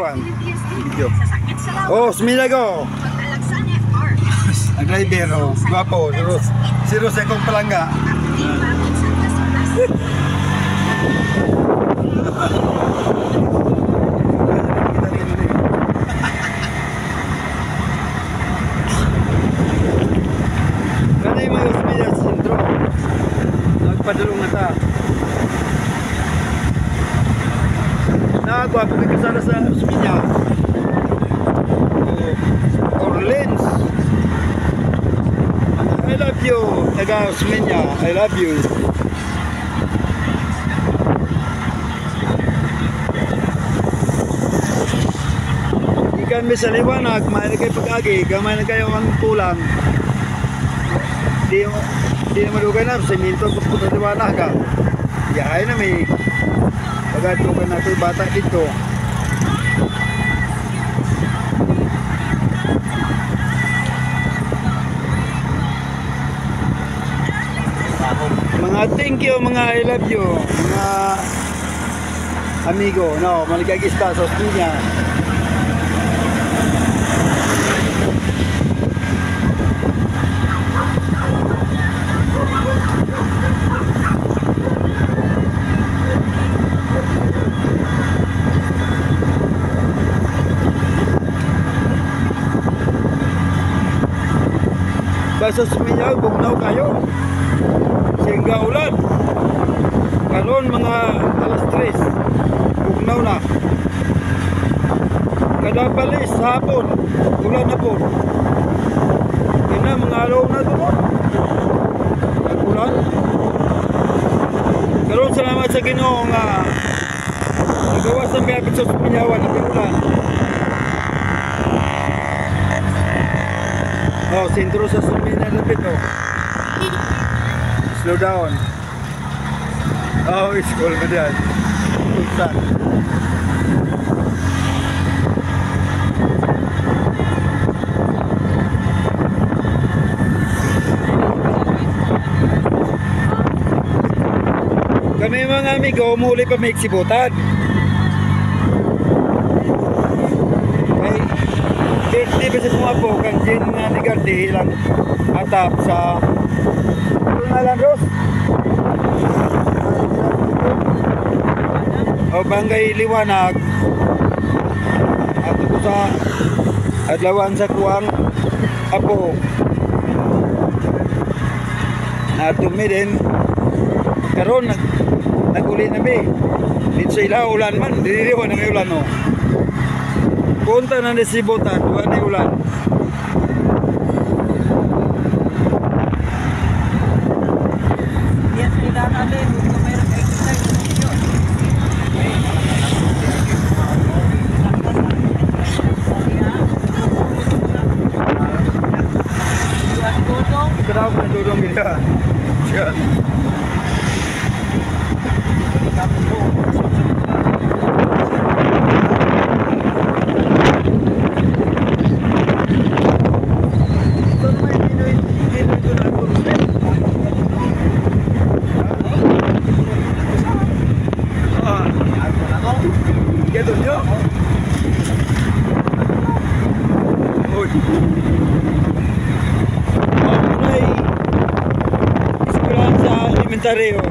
kuan. Video. Oh, smila ko. Ang driver, oh. Guwapo. Siro sa kong palangga. Kanay mga smila sa sentro. Nagpadulong na ta. Nagwa, kung kasala sa Usminya Orleans. I love you, taga Usminya, I love you. Ikan may sa liwanag, may na kayo pag-agi, gamay na kayo ang tulang. Di na malugay na, semento pupunta liwanag ka. Yahay na may pagatukan na ito bata dito. Mga thank you, mga I love you, mga amigo, no, maligagista sa Usminya. Basta Usminya, bugnaw kayo. Sehingga ulan. Karon mga alas 3. Bugnaw na. Kada balis hapon, ulan na po. Kaya mga alaw na ito po. Nag-ulan. Karon salamat sa Ginoo nga nagawa sa mayapit sa Usminyawan at ulan. Oh, sentro sa Usminya lapit oh. Slow down. Oh, it's cool mo dyan. Tutsan. Kami mga amigo, umuli pa may eksibutan. Birthday ba sa mga po, kang Jen nga ni Gardi ilang atap sa Alan Ros. O Bangay Liwanag. Ato ko sa adlawan sa kuwang apo. Natumi din. Karon naguli na mi. Dito sa ila ulan man, diriwa na may ulan no. Punta na ni Sibutan, duwa ni ulan. Kenapa duduk kita? Siap. Tareo.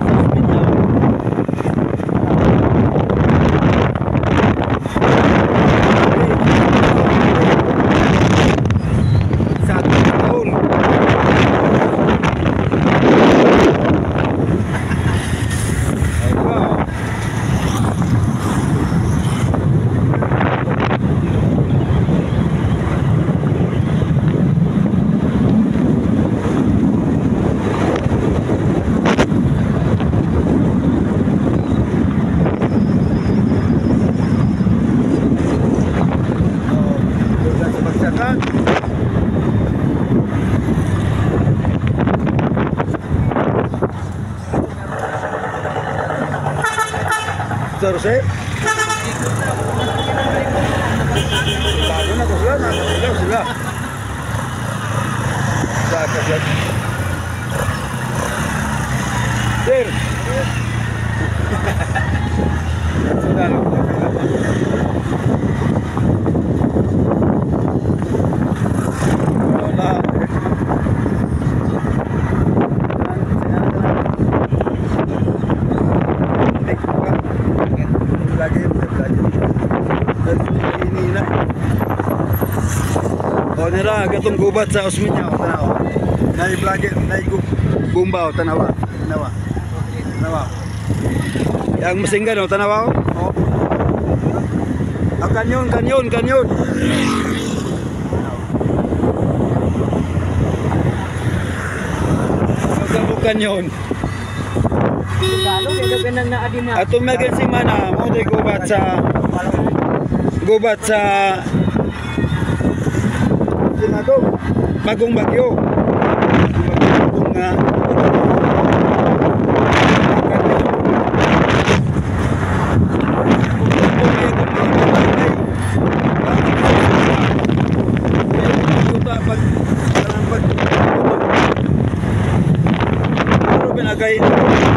Terus eh? Bago na ko sila, nakasilaw sila. Bakas yan. Sir! Sandalo. nira gatong gubat sa Osmeña tanawa. Nay vlogger nay bumba tanawa. Tanawa. Yang masinggan tanawa. Oh. Kanyon. Kanyon. Ato megan si mana mo tay gubat sa sinato bagong bagyo. Nga kay